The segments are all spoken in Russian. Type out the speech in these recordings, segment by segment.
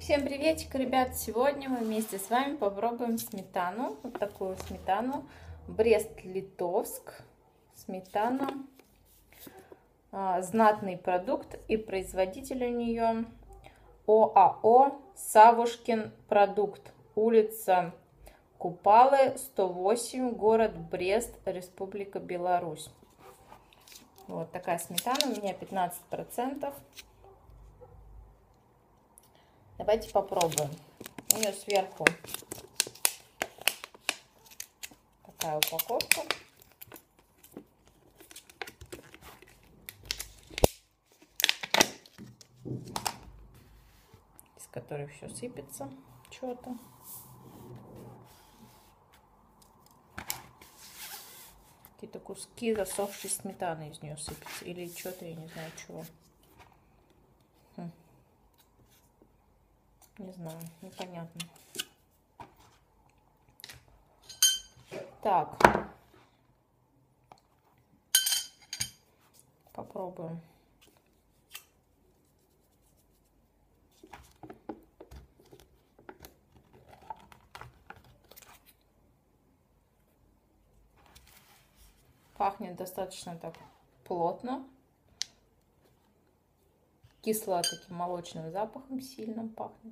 Всем приветик, ребят! Сегодня мы вместе с вами попробуем сметану. Вот такую сметану. Брест-Литовск. Сметана. Знатный продукт. И производитель у нее ОАО Савушкин продукт. Улица Купалы, 108, город Брест, Республика Беларусь. Вот такая сметана. У меня 15%. Давайте попробуем. У нее сверху такая упаковка. Из которой все сыпется что-то. Какие-то куски засохшей сметаны из нее сыпятся. Или что-то, я не знаю чего. Не знаю, непонятно. Так. Попробуем. Пахнет достаточно так плотно. Кисло таким молочным запахом сильным пахнет.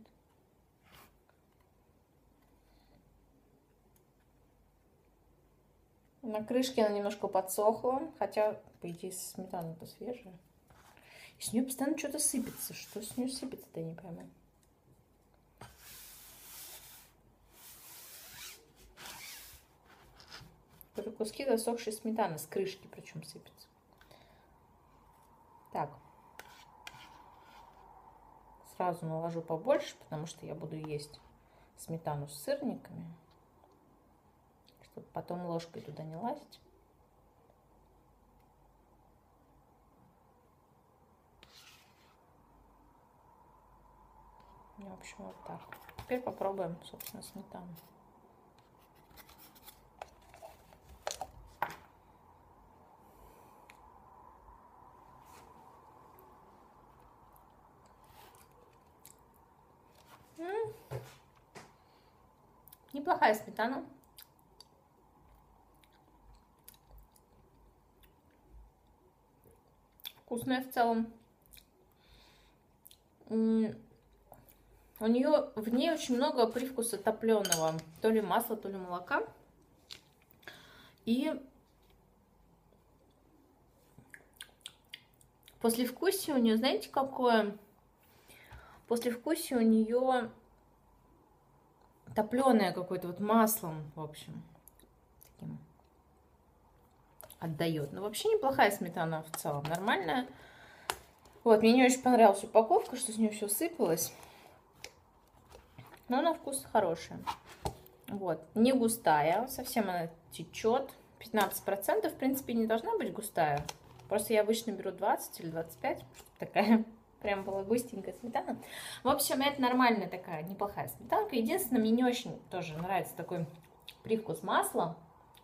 На крышке она немножко подсохла, хотя, по идее, сметана-то свежая. И с нее постоянно что-то сыпется. Что с нее сыпется-то, я не пойму. Это куски засохшей сметаны, с крышки причем сыпятся. Так. Сразу наложу побольше, потому что я буду есть сметану с сырниками. Чтобы потом ложкой туда не лазить. В общем, вот так. Теперь попробуем, собственно, сметану. Неплохая сметана. Вкусная в целом. У нее в ней очень много привкуса топленого, то ли масла, то ли молока. И послевкусие у нее, знаете, какое? Послевкусие у нее топленое какое-то, вот маслом, в общем, таким отдает. Но вообще неплохая сметана в целом, нормальная. Вот, мне не очень понравилась упаковка, что с нее все сыпалось. Но на вкус хорошая. Вот, не густая, совсем она течет. 15%, в принципе, не должна быть густая. Просто я обычно беру 20 или 25, чтобы такая прям была густенькая сметана. В общем, это нормальная такая, неплохая сметанка. Единственное, мне не очень тоже нравится такой привкус масла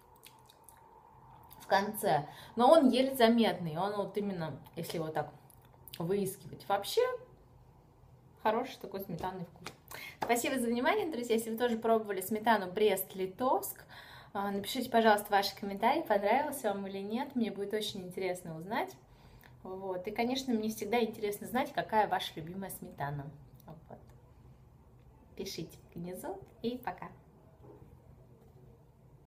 в конце. Но он еле заметный. Он вот именно, если его так выискивать, вообще хороший такой сметанный вкус. Спасибо за внимание, друзья. Если вы тоже пробовали сметану Брест-Литовск, напишите, пожалуйста, ваши комментарии, понравился вам или нет. Мне будет очень интересно узнать. Вот. И, конечно, мне всегда интересно знать, какая ваша любимая сметана. Вот. Пишите внизу и пока.